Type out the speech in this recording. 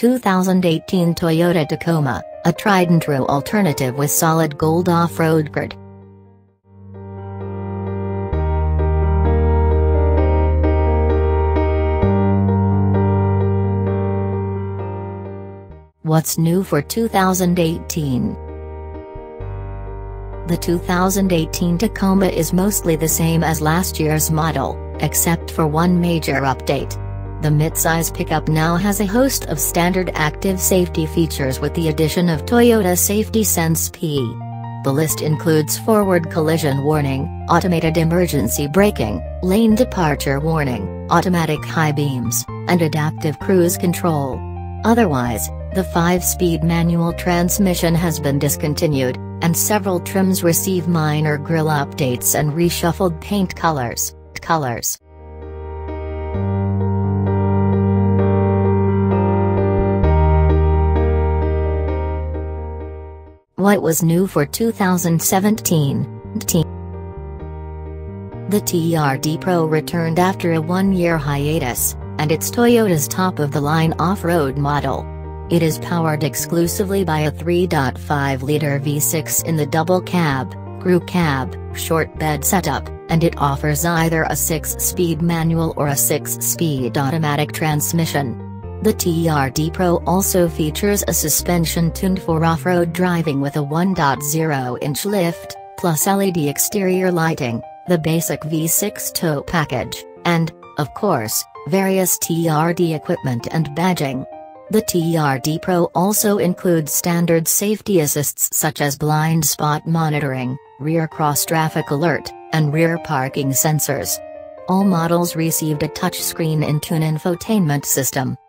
2018 Toyota Tacoma, a tried-and-true alternative with solid gold off-road grid. What's new for 2018? The 2018 Tacoma is mostly the same as last year's model, except for one major update. The midsize pickup now has a host of standard active safety features with the addition of Toyota Safety Sense P. The list includes forward collision warning, automated emergency braking, lane departure warning, automatic high beams, and adaptive cruise control. Otherwise, the 5-speed manual transmission has been discontinued, and several trims receive minor grille updates and reshuffled paint colors. What was new for 2017? The TRD Pro returned after a one-year hiatus, and it's Toyota's top-of-the-line off-road model. It is powered exclusively by a 3.5-liter V6 in the double cab, crew cab, short bed setup, and it offers either a 6-speed manual or a 6-speed automatic transmission. The TRD Pro also features a suspension tuned for off-road driving with a 1.0-inch lift, plus LED exterior lighting, the basic V6 tow package, and, of course, various TRD equipment and badging. The TRD Pro also includes standard safety assists such as blind spot monitoring, rear cross-traffic alert, and rear parking sensors. All models received a touchscreen in-tune infotainment system.